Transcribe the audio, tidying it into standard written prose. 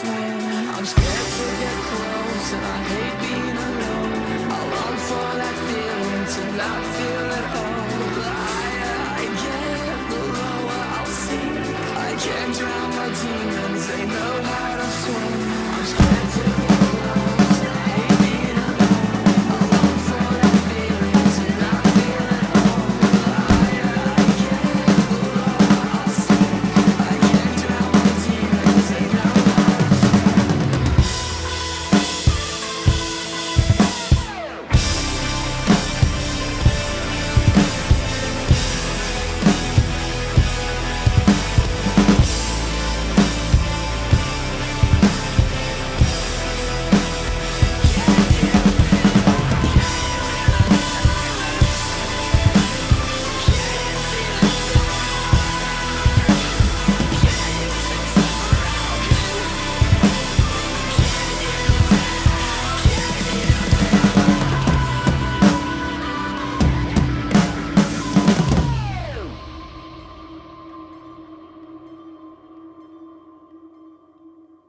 swim. I'm scared to get close and I hate being alone. I long for that feeling to not feel at all. The higher I get, the lower I'll sink. I can't drown my demons, they know how to